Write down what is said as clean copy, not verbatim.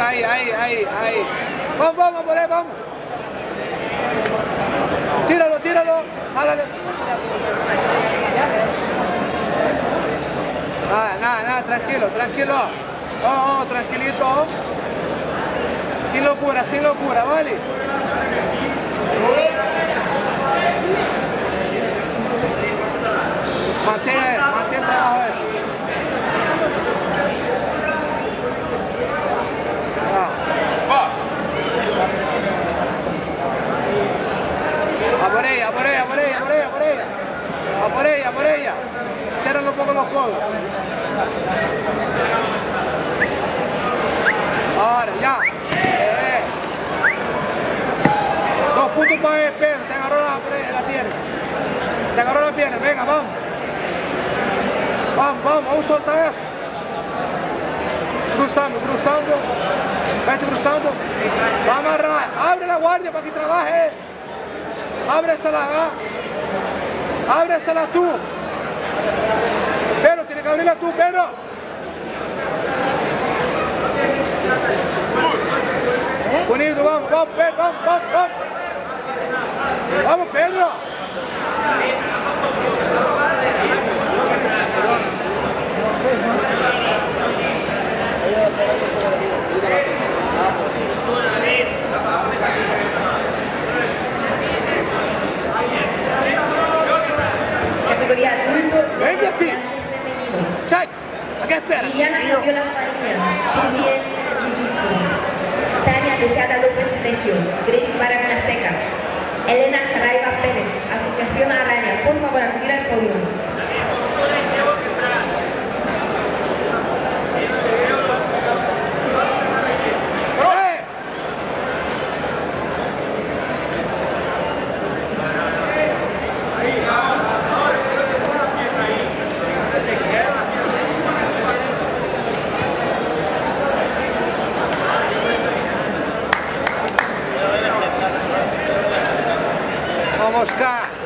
boca, ahí. Vamos, por ahí, vamos. Tíralo, jálale. Nada, tranquilo. Oh, tranquilito. Sin locura, ¿vale? Mantén trabajo eso. A por ella. Cierran un poco los codos. Ahora, ya. 2 puntos para el Pedro. Te agarró la pierna. Venga, vamos. Vamos a soltar eso. Cruzando. Vete cruzando. Va a amarrar. Abre la guardia para que trabaje. Ábresela tú. Pero tiene que abrirla tú, Pedro. Bonito, vamos, Pedro, vamos. Vamos, Pedro. Categoría adulto. Vente aquí. Chai, ¿a qué esperas? Liliana Fabiola Farina, PCN Jiu-Jitsu. Tania Deseada López Recio, Grace Baragana Seca. Elena Saraiva Pérez, Asociación Araña. Por favor, acudir al podio. Vamos cá.